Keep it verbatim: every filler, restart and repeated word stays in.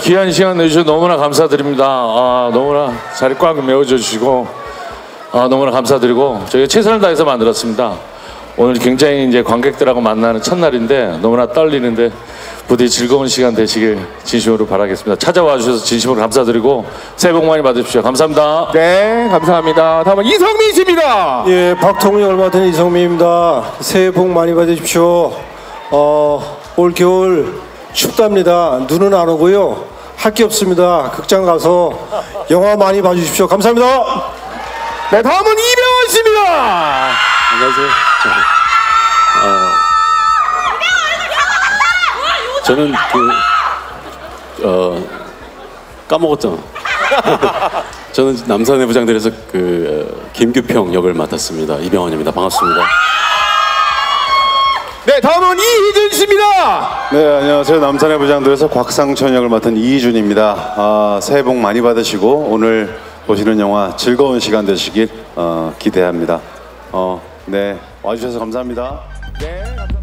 귀한 시간 내주셔서 너무나 감사드립니다. 아, 너무나 자리 꽉 메워줘 주시고 아, 너무나 감사드리고 저희가 최선을 다해서 만들었습니다. 오늘 굉장히 이제 관객들하고 만나는 첫날인데 너무나 떨리는데 부디 즐거운 시간 되시길 진심으로 바라겠습니다. 찾아와 주셔서 진심으로 감사드리고 새해 복 많이 받으십시오. 감사합니다. 네, 감사합니다. 다음은 이성민 씨입니다. 예, 박통령을 맡은 이성민입니다. 새해 복 많이 받으십시오. 어, 올 겨울 춥답니다. 눈은 안 오고요. 할 게 없습니다. 극장 가서 영화 많이 봐주십시오. 감사합니다. 네, 다음은 이병헌 씨입니다. 안녕하세요. 어, 저는 그 어, 까먹었잖아. 저는 남산의 부장들에서 그 어, 김규평 역을 맡았습니다. 이병헌입니다. 반갑습니다. 네, 다음은 이희준 씨입니다. 네, 안녕하세요. 남산의 부장들에서 곽상천 역을 맡은 이희준입니다. 아, 새해 복 많이 받으시고 오늘 보시는 영화 즐거운 시간 되시길 어, 기대합니다. 어, 네, 와주셔서 감사합니다. 네, 감사합니다.